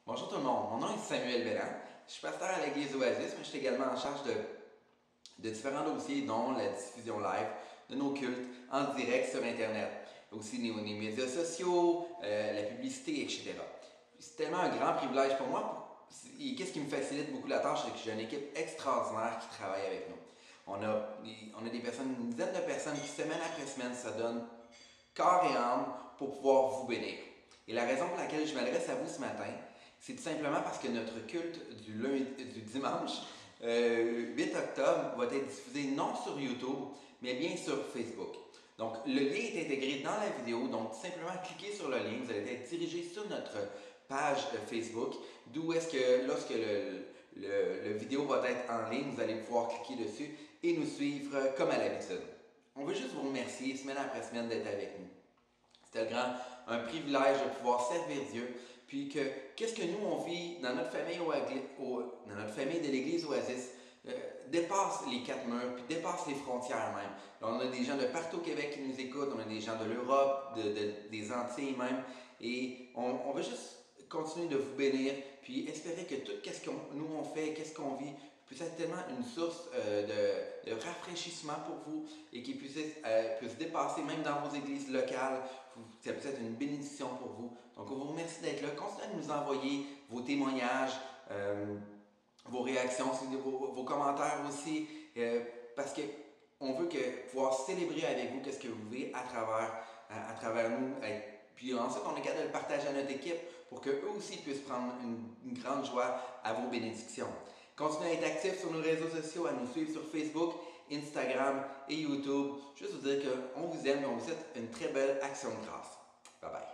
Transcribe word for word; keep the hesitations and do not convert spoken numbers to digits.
Bonjour tout le monde, mon nom est Samuel Belland. Je suis pasteur à l'Église Oasis, mais je suis également en charge de, de différents dossiers, dont la diffusion live de nos cultes en direct sur Internet. Aussi les, les médias sociaux, euh, la publicité, et cetera. C'est tellement un grand privilège pour moi. Et qu'est-ce qui me facilite beaucoup la tâche, c'est que j'ai une équipe extraordinaire qui travaille avec nous. On a, on a des personnes, une dizaine de personnes qui, semaine après semaine, se donnent corps et âme pour pouvoir vous bénir. Et la raison pour laquelle je m'adresse à vous ce matin, c'est tout simplement parce que notre culte du, lundi, du dimanche euh, huit octobre va être diffusé non sur YouTube, mais bien sur Facebook. Donc, le lien est intégré dans la vidéo, donc simplement cliquez sur le lien, vous allez être dirigé sur notre page Facebook, d'où est-ce que lorsque le, le, le vidéo va être en ligne, vous allez pouvoir cliquer dessus et nous suivre comme à l'habitude. On veut juste vous remercier semaine après semaine d'être avec nous. C'est grand, un privilège de pouvoir servir Dieu, puis que qu'est-ce que nous on vit dans notre famille, au, au, dans notre famille de l'Église Oasis euh, dépasse les quatre murs, puis dépasse les frontières même. Là, on a des gens de partout au Québec qui nous écoutent, on a des gens de l'Europe, de, de, des Antilles même, et on, on veut juste continuer de vous bénir, puis espérer que tout ce que nous on fait, qu'est-ce qu'on vit, puisse être tellement une source euh, de, de rafraîchissement pour vous et qui puisse, euh, puisse dépasser même dans vos églises locales. Ça puisse être une bénédiction pour vous. Donc, on vous remercie d'être là. Continuez à nous envoyer vos témoignages, euh, vos réactions, vos, vos commentaires aussi, euh, parce qu'on veut que, pouvoir célébrer avec vous qu'est-ce que vous vivez à travers, à, à travers nous. Puis ensuite, on est capable de le partager à notre équipe pour qu'eux aussi puissent prendre une, une grande joie à vos bénédictions. Continuez à être actifs sur nos réseaux sociaux, à nous suivre sur Facebook, Instagram et YouTube. Juste vous dire qu'on vous aime et on vous souhaite une très belle action de grâce. Bye bye.